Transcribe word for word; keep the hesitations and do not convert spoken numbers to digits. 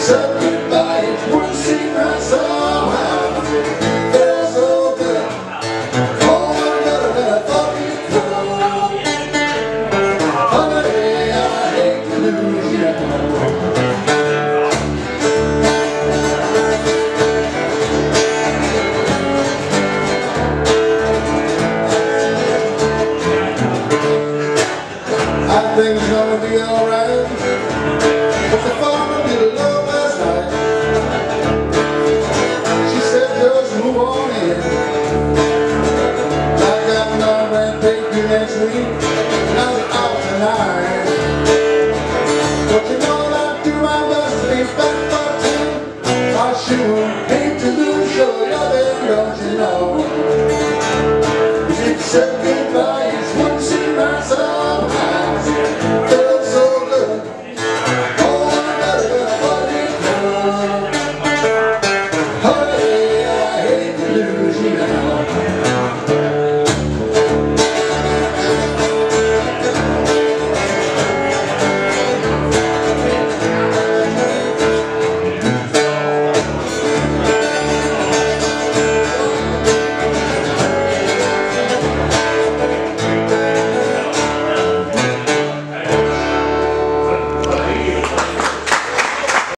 said goodbye, it would seem right somehow. Felt so good, oh my God, that I thought you could. Honey, I hate to lose you. I think it's gonna be alright, but the farmer did a love last night. She said just move on in. I got my rent paid due next week, and I'll be out tonight. But you know that I do my best to be back by ten. I sure hate to lose your loving, don't you know? If you said goodbye,